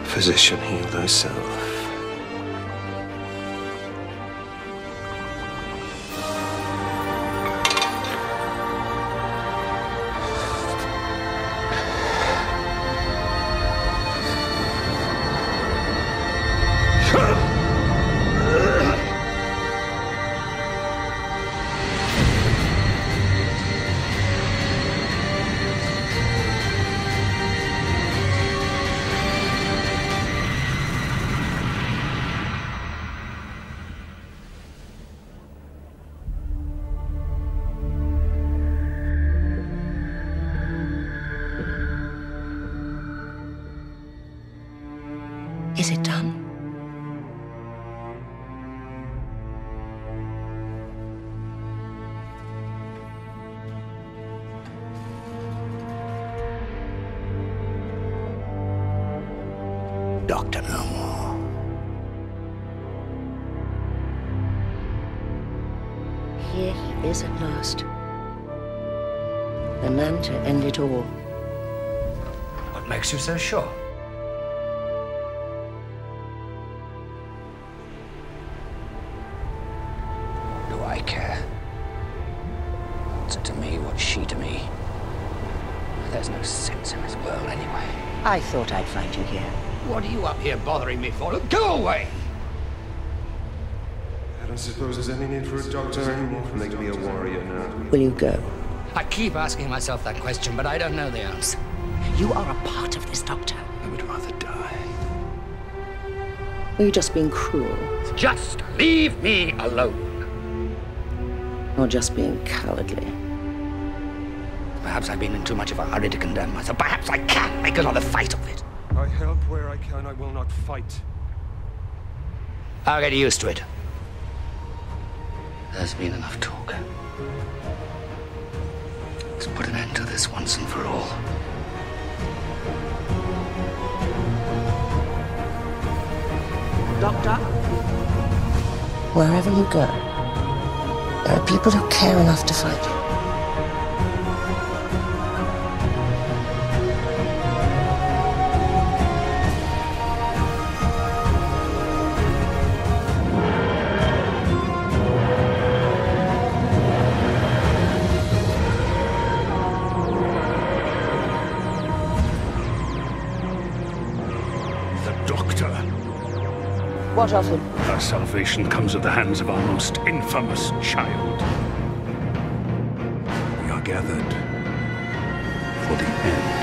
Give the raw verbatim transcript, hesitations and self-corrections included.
Physician, heal thyself. Is it done? Doctor, no more. Here he is at last. The man to end it all. What makes you so sure? Do I care? What's it to me? What's she to me? There's no sense in this world anyway. I thought I'd find you here. What are you up here bothering me for? Go away! I don't suppose there's any need for a doctor anymore for me to be a warrior now. Will you go? I keep asking myself that question, but I don't know the answer. You are a part of this, Doctor. I would rather die. Or you just being cruel? Just leave me alone. Or just being cowardly? Perhaps I've been in too much of a hurry to condemn myself. Perhaps I can make another fight of it. I help where I can, I will not fight. I'll get used to it. There's been enough talk. Let's put an end to this once and for all. Doctor? Wherever you go, there are people who care enough to find you. Doctor. What of him? Our salvation comes at the hands of our most infamous child. We are gathered for the end.